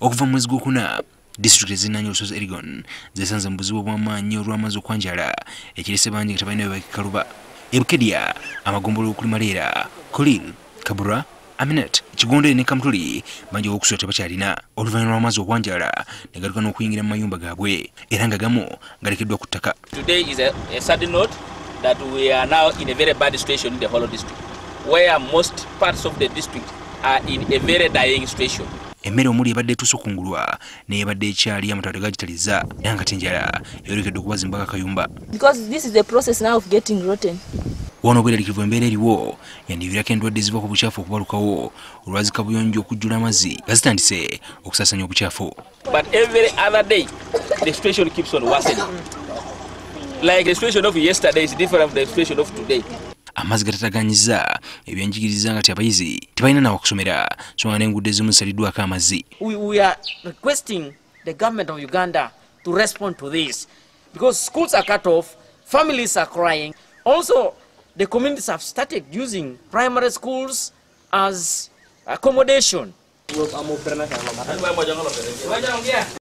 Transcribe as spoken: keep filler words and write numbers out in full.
okuva mu mwezi gw'okuna district ezinanya olusozi Elgon zesanze mu buzibu bw'amaanyi olw'amazzi okwanjala ekirese bangi nga tebalina bebakikaluba ebukedya amagombolo okuli Maleera Kolil Kabura Aminat Kigonde ne Kamtuli bangi okusula tebakyalina oluvannyuma lw'amazzi okwanjala ne galuka n'okuyingira mu mayumba gaabwe era nga gamu galekeddwa ku ttaka. Today is a, a sad note that we are now in a very bad situation in the whole district, where most parts of the district are in a very dying situation. Emmere omuli ebadde etuuse okungulwa naye ebadde ekyali amatwale gagitaliza era nga tenjala yolekedde okubazimbako akayumba. Because this is the process now of getting rotten. Wano obweraliikirivu embeera eriwo yandiviirako endwadde eziva ku bukyafu okubalukawo olwazi kabuyonjo okujjula amazzi nga zitandise okusaasaanya obukyafu. But every other day the situation keeps on worsening. Like the situation of yesterday is different from the situation of today. Amazzi gatataganyizza ebyenjigiriza nga abayizi tebalina nawa kusomera so nga n'enguudo ezimu zisaliddwako amazzi. We, we are requesting the government of Uganda to respond to this because schools are cut off, families are crying. Also, the communities have started using primary schools as accommodation.